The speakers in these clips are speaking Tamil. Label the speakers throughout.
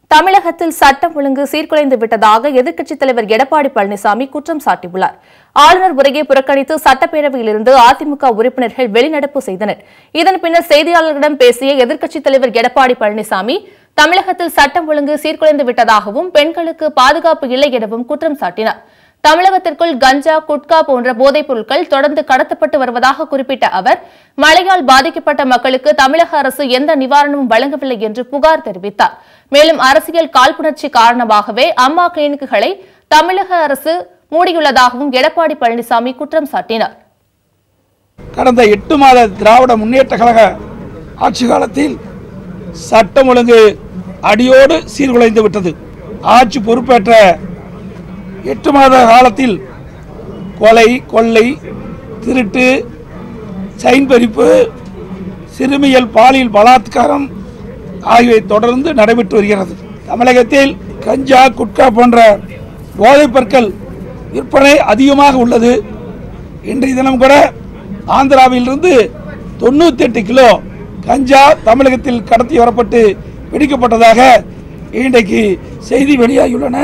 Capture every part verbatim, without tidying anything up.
Speaker 1: தமிழகத்தில் சட்டம் ஒழுங்கு சீர்குலைந்து விட்டதாக எதிர்க்கட்சித் தலைவர் எடப்பாடி பழனிசாமி குற்றம் சாட்டியுள்ளார். ஆளுநர் உரையை புறக்கணித்து சட்டப்பேரவையிலிருந்து அதிமுக உறுப்பினர்கள் வெளிநடப்பு செய்தனர். இதன் பின்னர் செய்தியாளர்களிடம் பேசிய எதிர்க்கட்சித் தலைவர் எடப்பாடி பழனிசாமி தமிழகத்தில் சட்டம் ஒழுங்கு சீர்குலைந்து விட்டதாகவும் பெண்களுக்கு பாதுகாப்பு இல்லை எனவும் குற்றம் சாட்டினார். தமிழகத்திற்குள் கஞ்சா, குட்கா போன்ற போதைப் பொருட்கள் தொடர்ந்து கடத்தப்பட்டு வருவதாக குறிப்பிட்ட அவர் மழையால் பாதிக்கப்பட்ட மக்களுக்கு தமிழக அரசு எந்த நிவாரணமும் வழங்கவில்லை என்று புகார் தெரிவித்தார். மேலும் அரசியல் காழ்ப்புணர்ச்சி காரணமாகவே அம்மா கிளினிக்குகளை தமிழக அரசு மூடியுள்ளதாகவும் எடப்பாடி பழனிசாமி குற்றம் சாட்டினார்.
Speaker 2: கடந்த எட்டு மாத திராவிட முன்னேற்ற கழக ஆட்சி காலத்தில் சட்டம் ஒழுங்கு அடியோடு சீர்குலைந்து விட்டது. ஆட்சி பொறுப்பேற்ற எட்டு மாத காலத்தில் கொலை, கொள்ளை, திருட்டு, செயின் பறிப்பு, சிறுமியல் பாலியல் பலாத்காரம் ஆகியவை தொடர்ந்து நடைபெற்று வருகிறது. தமிழகத்தில் கஞ்சா, குட்கா போன்ற போதைப் பொருட்கள் விற்பனை அதிகமாக உள்ளது. இன்றைய தினம் கூட ஆந்திராவிலிருந்து தொண்ணூத்தி எட்டு கிலோ கஞ்சா தமிழகத்தில் கடத்தி வரப்பட்டு பிடிக்கப்பட்டதாக இன்றைக்கு செய்தி வெளியாகியுள்ளன.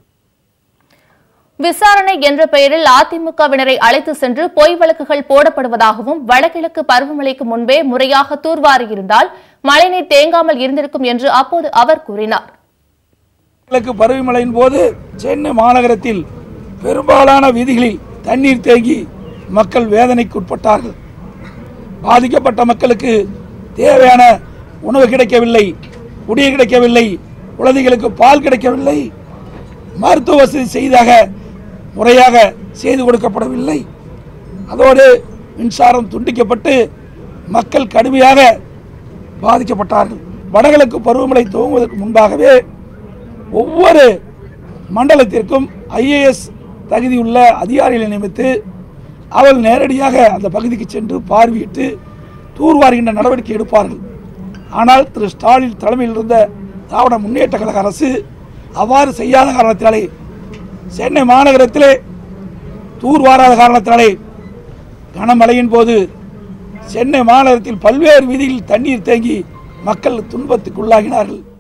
Speaker 1: விசாரணை என்ற பெயரில் அதிமுகவினரை அழைத்து சென்று பொய் வழக்குகள் போடப்படுவதாகவும் வடகிழக்கு பருவமழைக்கு முன்பே முறையாக தூர்வாரியிருந்தால் மழைநீர் தேங்காமல் இருந்திருக்கும் என்று அப்போது அவர் கூறினார்.
Speaker 2: கிழக்கு பருவமழையின் போது சென்னை மாநகரத்தில் பெரும்பாலான வீதிகளில் தண்ணீர் தேங்கி மக்கள் வேதனைக்கு உட்பட்டார்கள். பாதிக்கப்பட்ட மக்களுக்கு தேவையான உணவு கிடைக்கவில்லை, குடிநீர் கிடைக்கவில்லை, குழந்தைகளுக்கு பால் கிடைக்கவில்லை, மருத்துவ வசதி செய்தாக முறையாக செய்து கொடுக்கப்படவில்லை. அதோடு மின்சாரம் துண்டிக்கப்பட்டு மக்கள் கடுமையாக பாதிக்கப்பட்டார்கள். வடகிழக்கு பருவமழை துவங்குவதற்கு முன்பாகவே ஒவ்வொரு மண்டலத்திற்கும் ஐஏஎஸ் தகுதியுள்ள அதிகாரிகளை நியமித்து அவர்கள் நேரடியாக அந்த பகுதிக்கு சென்று பார்வையிட்டு தூர்வாருகின்ற நடவடிக்கை எடுப்பார்கள். ஆனால் திரு ஸ்டாலின் தலைமையில் இருந்த திராவிட முன்னேற்ற கழக அரசு அவ்வாறு செய்யாத காரணத்தினாலே, சென்னை மாநகரத்திலே தூர்வாராத காரணத்தினாலே கனமழையின் போது சென்னை மாநகரத்தில் பல்வேறு வீதிகளில் தண்ணீர் தேங்கி மக்கள் துன்பத்துக்குள்ளாகினார்கள்.